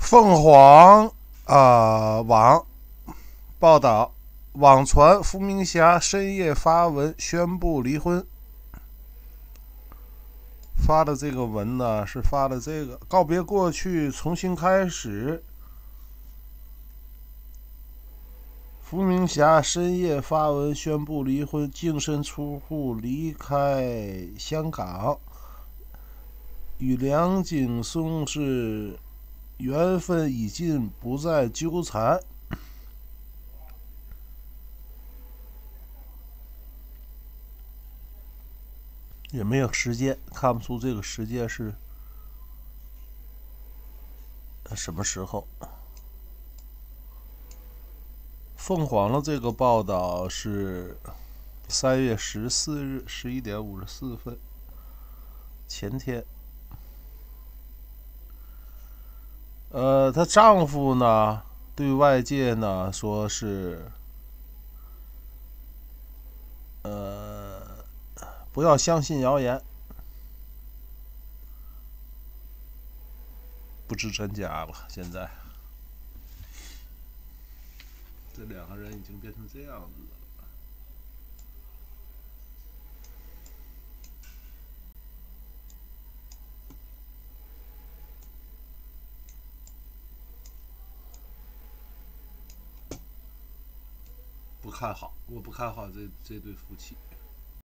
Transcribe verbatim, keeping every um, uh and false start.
凤凰啊、呃、网报道，网传伏明霞深夜发文宣布离婚。发的这个文呢，是发的这个告别过去，重新开始。伏明霞深夜发文宣布离婚，净身出户，离开香港，与梁景松是缘分已尽，不再纠缠。也没有时间，看不出这个时间是什么时候。凤凰的这个报道是三月十四日十一点五十四分，前天。呃，她丈夫呢，对外界呢说是，呃，不要相信谣言，不知真假了。现在，这两个人已经变成这样子了。不看好，我不看好这这对夫妻。